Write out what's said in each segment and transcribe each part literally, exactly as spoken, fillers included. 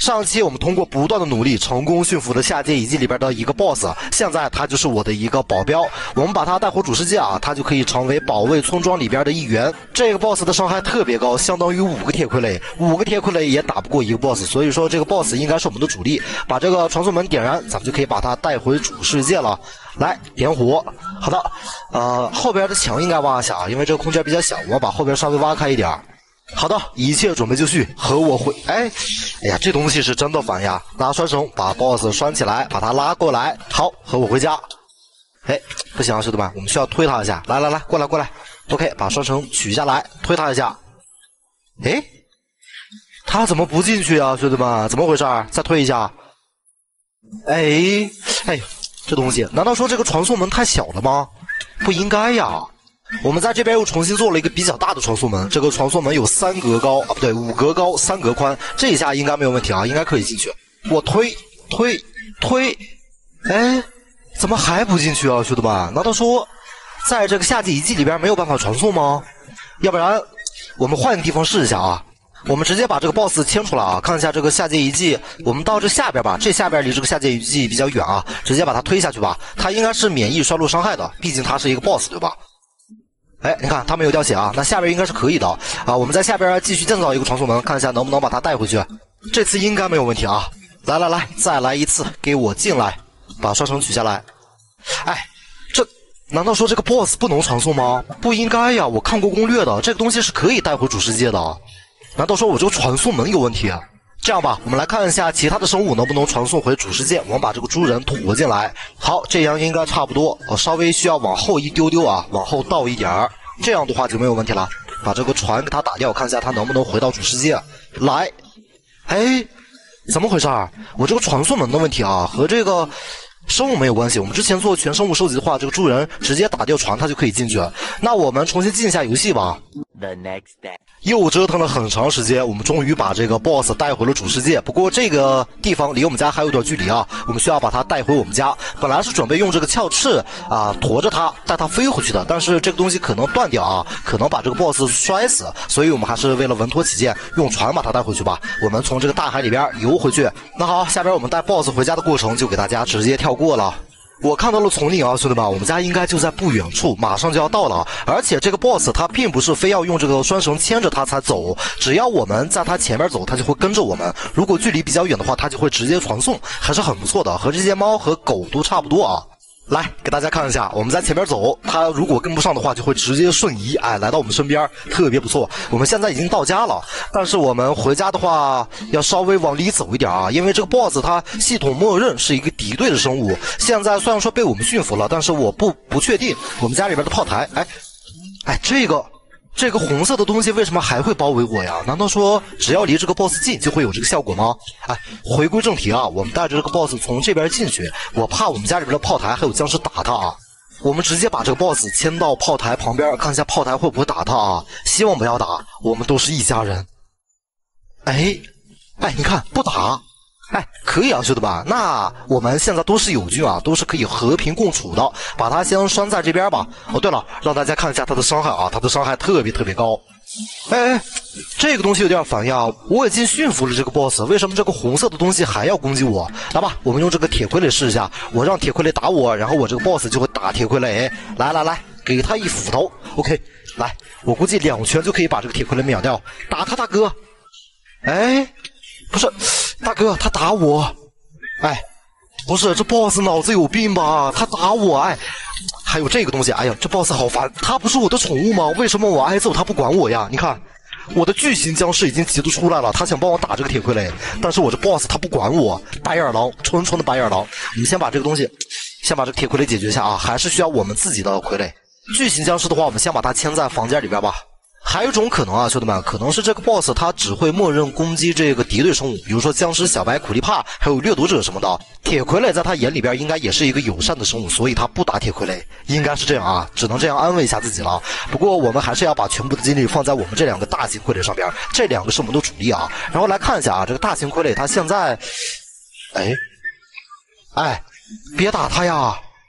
上期我们通过不断的努力，成功驯服了下界遗迹里边的一个 boss， 现在他就是我的一个保镖。我们把他带回主世界啊，他就可以成为保卫村庄里边的一员。这个 boss 的伤害特别高，相当于五个铁傀儡，五个铁傀儡也打不过一个 boss， 所以说这个 boss 应该是我们的主力。把这个传送门点燃，咱们就可以把他带回主世界了。来，点火。好的，呃，后边的墙应该挖一下啊，因为这个空间比较小，我把后边稍微挖开一点。好的，一切准备就绪，和我回。哎，哎呀，这东西是真的烦呀！拿拴绳把 boss 拴起来，把他拉过来。好，和我回家。哎，不行啊，兄弟们，我们需要推他一下。来来来，过来过来。OK， 把拴绳取下来，推他一下。哎，他怎么不进去啊，兄弟们？怎么回事？再推一下。哎，哎，这东西，难道说这个传送门太小了吗？不应该呀。我们在这边又重新做了一个比较大的传送门，这个传送门有三格高啊，不对，五格高，三格宽，这一下应该没有问题啊，应该可以进去。我推推推，哎，怎么还不进去啊，兄弟们？难道说在这个夏季遗迹里边没有办法传送吗？要不然我们换个地方试一下啊。我们直接把这个 boss 牵出来啊，看一下这个下界遗迹。我们到这下边吧，这下边离这个下界遗迹比较远啊，直接把它推下去吧。它应该是免疫衰落伤害的，毕竟它是一个 boss， 对吧？哎，你看它没有掉血啊，那下边应该是可以的啊。我们在下边继续建造一个传送门，看一下能不能把它带回去。这次应该没有问题啊。来来来，再来一次，给我进来，把双绳取下来。哎，这难道说这个 boss 不能传送吗？不应该呀，我看过攻略的，这个东西是可以带回主世界的。难道说我这个传送门有问题？这样吧，我们来看一下其他的生物能不能传送回主世界。我们把这个猪人驮进来。好，这样应该差不多。我稍微需要往后一丢丢啊，往后倒一点儿，这样的话就没有问题了。把这个船给它打掉，看一下它能不能回到主世界。来，哎，怎么回事？我这个传送门的问题啊，和这个生物没有关系。我们之前做全生物收集的话，这个猪人直接打掉船，它就可以进去。那我们重新进一下游戏吧。 The next day. 又折腾了很长时间，我们终于把这个 boss 带回了主世界。不过这个地方离我们家还有点距离啊，我们需要把它带回我们家。本来是准备用这个鞘翅啊驮着它，带它飞回去的，但是这个东西可能断掉啊，可能把这个 boss 摔死，所以我们还是为了稳妥起见，用船把它带回去吧。我们从这个大海里边游回去。那好，下边我们带 boss 回家的过程就给大家直接跳过了。我看到了丛林啊，兄弟们，我们家应该就在不远处，马上就要到了。而且这个 boss 他并不是非要用这个拴绳牵着他才走，只要我们在他前面走，他就会跟着我们。如果距离比较远的话，他就会直接传送，还是很不错的，和这些猫和狗都差不多啊。来给大家看一下，我们在前面走，他如果跟不上的话，就会直接瞬移，哎，来到我们身边，特别不错。我们现在已经到家了，但是我们回家的话要稍微往里走一点啊，因为这个 boss 它系统默认是一个敌对的生物。现在虽然说被我们驯服了，但是我不不确定我们家里边的炮台，哎，哎，这个。这个红色的东西为什么还会包围我呀？难道说只要离这个 boss 近就会有这个效果吗？哎，回归正题啊，我们带着这个 boss 从这边进去，我怕我们家里边的炮台还有僵尸打他啊。我们直接把这个 boss 牵到炮台旁边，看一下炮台会不会打他啊？希望不要打，我们都是一家人。哎，哎，你看不打。哎，可以啊，兄弟们，那我们现在都是友军啊，都是可以和平共处的。把它先拴在这边吧。哦，对了，让大家看一下它的伤害啊，它的伤害特别特别高。哎，这个东西有点烦呀，我已经驯服了这个 boss， 为什么这个红色的东西还要攻击我？来吧，我们用这个铁傀儡试一下，我让铁傀儡打我，然后我这个 boss 就会打铁傀儡。来来来，给他一斧头 ，OK， 来，我估计两拳就可以把这个铁傀儡秒掉。打他大哥！哎。不是，大哥，他打我，哎，不是，这 boss 脑子有病吧？他打我，哎，还有这个东西，哎呀，这 boss 好烦，他不是我的宠物吗？为什么我挨揍他不管我呀？你看，我的巨型僵尸已经急得出来了，他想帮我打这个铁傀儡，但是我这 boss 他不管我，白眼狼，纯纯的白眼狼。我们先把这个东西，先把这个铁傀儡解决一下啊，还是需要我们自己的傀儡。巨型僵尸的话，我们先把它牵在房间里边吧。还有一种可能啊，兄弟们，可能是这个 boss 他只会默认攻击这个敌对生物，比如说僵尸、小白、苦力怕，还有掠夺者什么的。铁傀儡在他眼里边应该也是一个友善的生物，所以他不打铁傀儡，应该是这样啊，只能这样安慰一下自己了。不过我们还是要把全部的精力放在我们这两个大型傀儡上边，这两个是我们的主力啊。然后来看一下啊，这个大型傀儡它现在，哎，哎，别打他呀！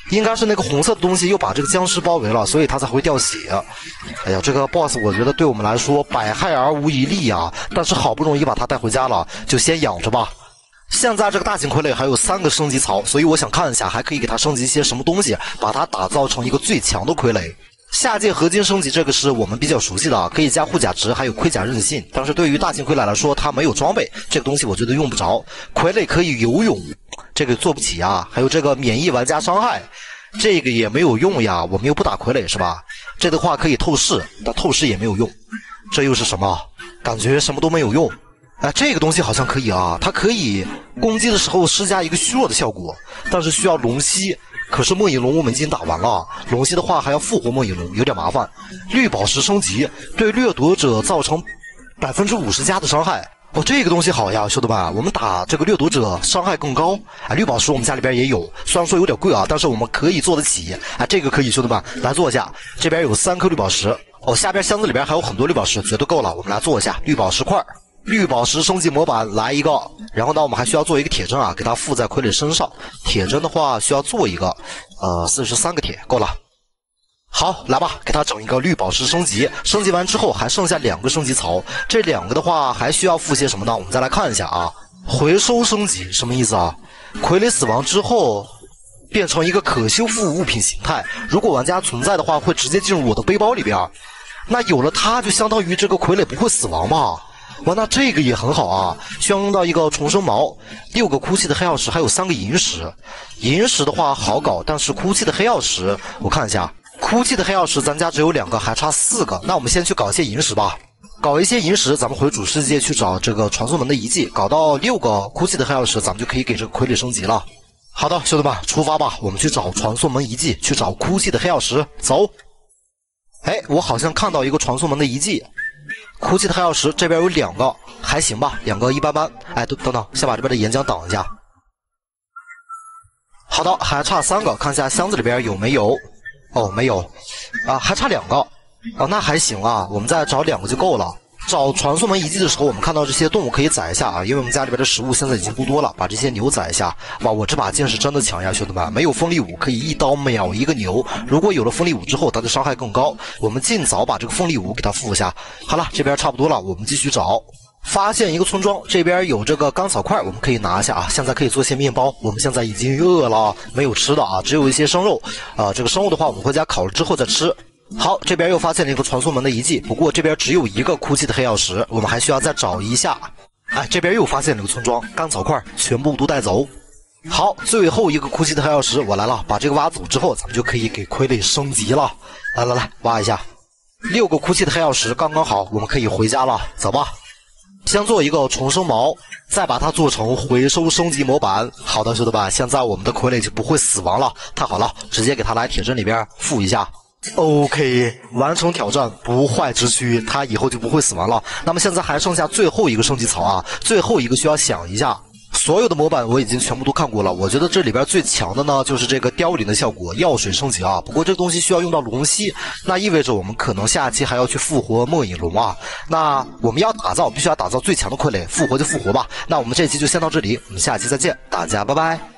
应该是那个红色的东西又把这个僵尸包围了，所以他才会掉血。哎呀，这个 boss 我觉得对我们来说百害而无一利啊，但是好不容易把它带回家了，就先养着吧。现在这个大型傀儡还有三个升级槽，所以我想看一下还可以给它升级一些什么东西，把它打造成一个最强的傀儡。下界合金升级这个是我们比较熟悉的，可以加护甲值，还有盔甲韧性。但是对于大型傀儡来说，它没有装备，这个东西我觉得用不着。傀儡可以游泳，这个做不起啊。还有这个免疫玩家伤害，这个也没有用呀，我们又不打傀儡是吧？这的话可以透视，但透视也没有用。这又是什么？感觉什么都没有用。哎，这个东西好像可以啊，它可以攻击的时候施加一个虚弱的效果，但是需要龙息。可是末影龙我们已经打完了，龙息的话还要复活末影龙，有点麻烦。绿宝石升级，对掠夺者造成百分之五十加的伤害。哦，这个东西好呀，兄弟们，我们打这个掠夺者伤害更高。哎，绿宝石我们家里边也有，虽然说有点贵啊，但是我们可以做得起。哎，这个可以，兄弟们来做一下。这边有三颗绿宝石，哦，下边箱子里边还有很多绿宝石，绝对够了。我们来做一下绿宝石块。绿宝石升级模板来一个，然后呢，我们还需要做一个铁针啊，给它附在傀儡身上。铁针的话需要做一个，呃，四十三个铁够了。好，来吧，给它整一个绿宝石升级。升级完之后还剩下两个升级槽，这两个的话还需要附些什么呢？我们再来看一下啊。回收升级什么意思啊？傀儡死亡之后变成一个可修复物品形态，如果玩家存在的话，会直接进入我的背包里边。那有了它，就相当于这个傀儡不会死亡嘛。哇，那这个也很好啊，需要用到一个重生锚，六个哭泣的黑曜石，还有三个银石。银石的话好搞，但是哭泣的黑曜石，我看一下，哭泣的黑曜石咱家只有两个，还差四个。那我们先去搞一些银石吧，搞一些银石，咱们回主世界去找这个传送门的遗迹，搞到六个哭泣的黑曜石，咱们就可以给这个傀儡升级了。好的，兄弟们，出发吧，我们去找传送门遗迹，去找哭泣的黑曜石，走。哎，我好像看到一个传送门的遗迹。哭泣的黑曜石这边有两个，还行吧，两个一般般。哎，等等等，先把这边的岩浆挡一下。好的，还差三个，看一下箱子里边有没有。哦，没有啊，还差两个。哦，那还行啊，我们再找两个就够了。找传送门遗迹的时候，我们看到这些动物可以宰一下啊，因为我们家里边的食物现在已经不多了，把这些牛宰一下。哇，我这把剑是真的强呀，兄弟们！没有锋利武可以一刀秒一个牛，如果有了锋利武之后，它的伤害更高。我们尽早把这个锋利武给它附一下。好了，这边差不多了，我们继续找。发现一个村庄，这边有这个干草块，我们可以拿一下啊。现在可以做些面包，我们现在已经饿了，没有吃的啊，只有一些生肉啊、呃。这个生肉的话，我们回家烤了之后再吃。好，这边又发现了一个传送门的遗迹，不过这边只有一个哭泣的黑曜石，我们还需要再找一下。哎，这边又发现了个村庄，干草块全部都带走。好，最后一个哭泣的黑曜石我来了，把这个挖走之后，咱们就可以给傀儡升级了。来来来，挖一下，六个哭泣的黑曜石刚刚好，我们可以回家了，走吧。先做一个重生锚，再把它做成回收升级模板。好的，兄弟们，现在我们的傀儡就不会死亡了，太好了，直接给它来铁针里边附一下。OK， 完成挑战，不坏之躯，它以后就不会死亡了。那么现在还剩下最后一个升级槽啊，最后一个需要想一下。所有的模板我已经全部都看过了，我觉得这里边最强的呢就是这个凋零的效果，药水升级啊。不过这个东西需要用到龙息，那意味着我们可能下期还要去复活末影龙啊。那我们要打造，必须要打造最强的傀儡，复活就复活吧。那我们这期就先到这里，我们下期再见，大家拜拜。